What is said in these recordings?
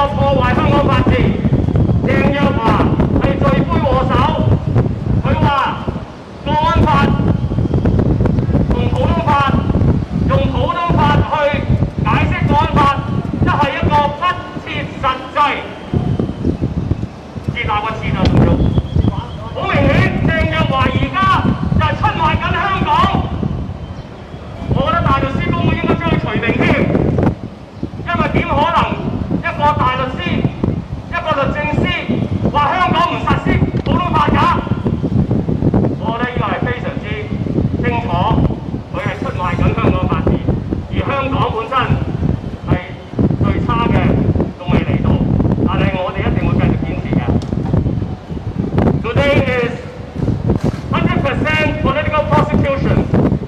破壞香港法治。鄭若驊係罪魁禍首。佢話國安法同普通法，用普通法去解釋國安法，即係一個不切實際。知道個字就唔用。好明顯，鄭若驊而家就係出賣緊香港。我覺得大律師公會應該將佢除名添，因為點可能一個大律師、一個律政司話香港唔實施普通法㗎？我覺得呢個係非常之清楚，佢係出賣緊香港法治，而香港本身係最差嘅，仲未嚟到，但係我哋一定會繼續堅持嘅。Today is 100% political prosecution.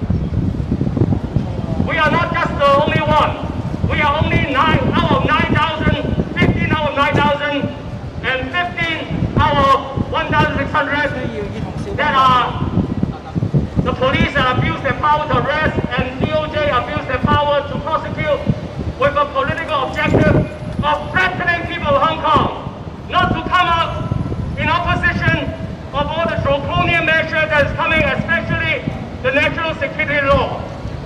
We are not just the only one. We are only 9 out of 9,000, 15 out of 9,000, and 15 out of 1,600 that are the police that abuse their power to arrest and DOJ abuse their power to prosecute with a political objective of threatening people of Hong Kong not to come out in opposition of all the draconian measures that is coming, especially the national security law.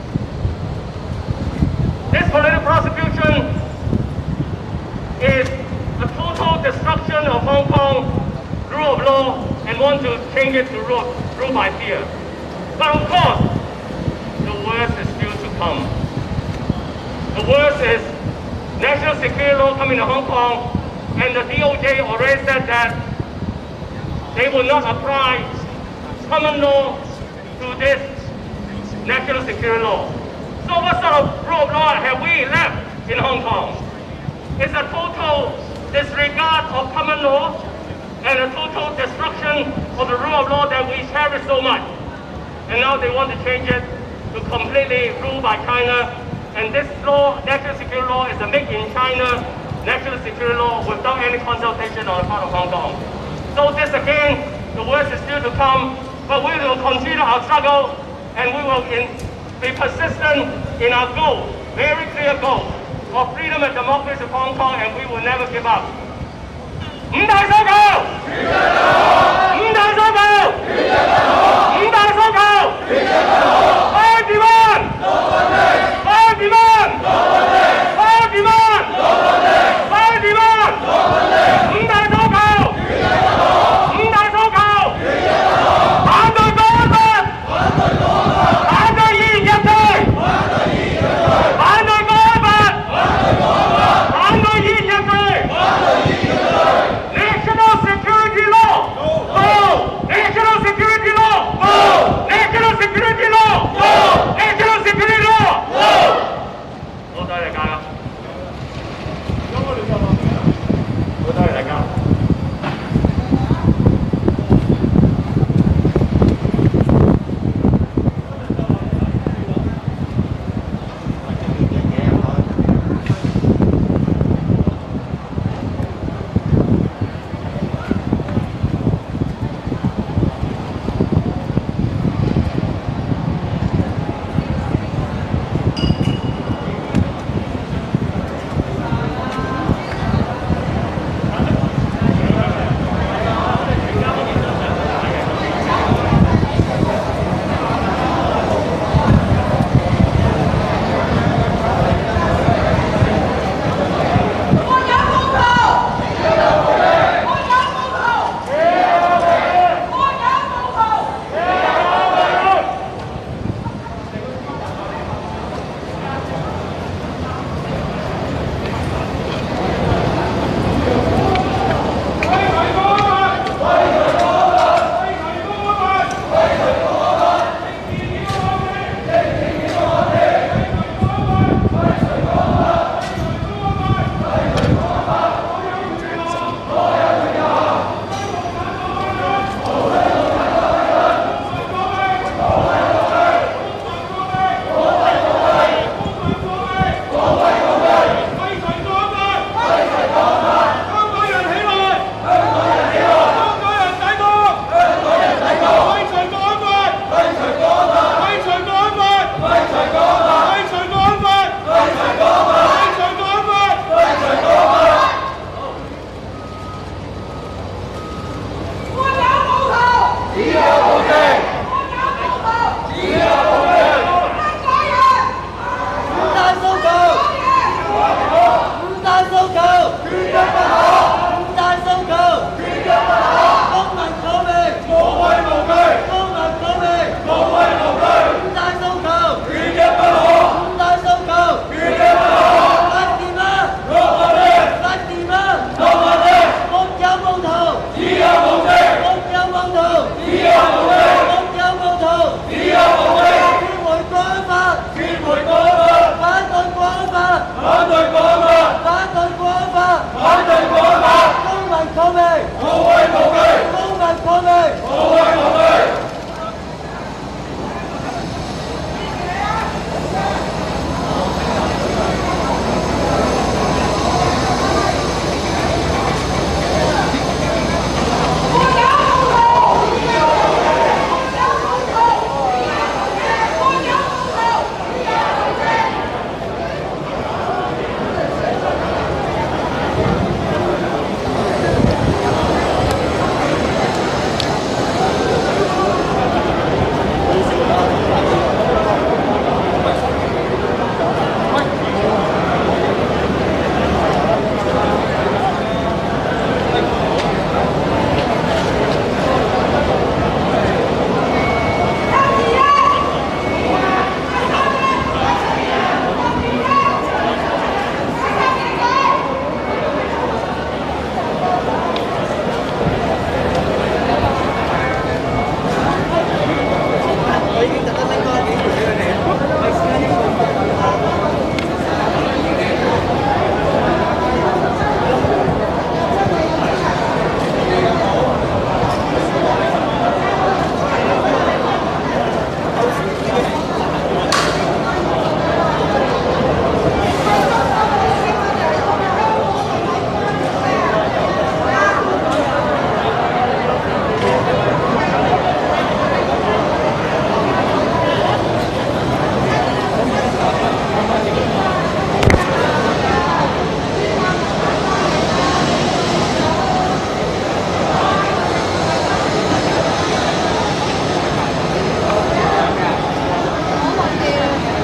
This political prosecution is a total destruction of Hong Kong rule of law and want to change it to rule by fear. But of course, the worst is still to come. The worst is national security law coming to Hong Kong, and the DOJ already said that they will not apply common law to this national security law. So what sort of rule of law have we left in Hong Kong? It's a total disregard of common law and a total destruction of the rule of law that we cherish so much. And now they want to change it to completely rule by China. And this law, national security law, is a make in China national security law without any consultation on the part of Hong Kong. So this again, the worst is still to come, but we will continue our struggle and we will be persistent in our goal, very clear goal, of freedom and democracy of Hong Kong, and we will never give up. 五大訴求，五大訴求，五大訴求，Fire demand， Fire demand， Fire demand， Fire demand， 五大訴求，五大訴求，反對國安法，反對議員入罪，反對國安法，反對議員入罪。National security law 缺一不可。五大訴求，缺一不可。公民抗命，無畏無懼。公民抗命，無畏無懼。五大訴求，缺一不可。五大訴求，缺一不可。Fatima，落我哋。Fatima，落我哋。沒有暴徒，只有無敵。沒有暴徒，只有無敵。沒有暴徒，只有無敵。撤回國安法，撤回國安法，反對國安法，反對國安法，反對國安法，反對國安法。公民抗命，無畏無懼。公民抗命，無畏無懼。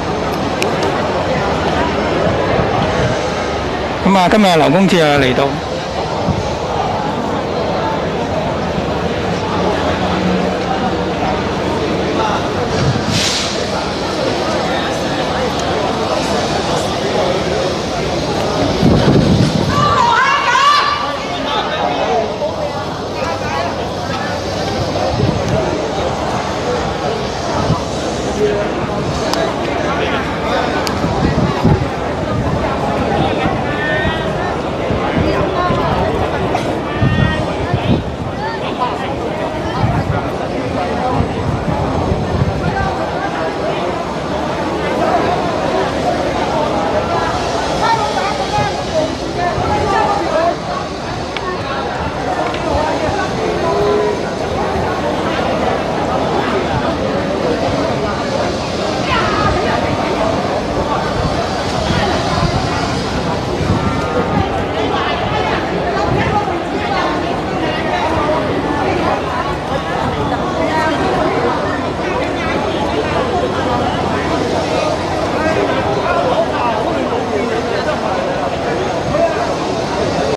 咁啊，今日勞工節啊嚟到。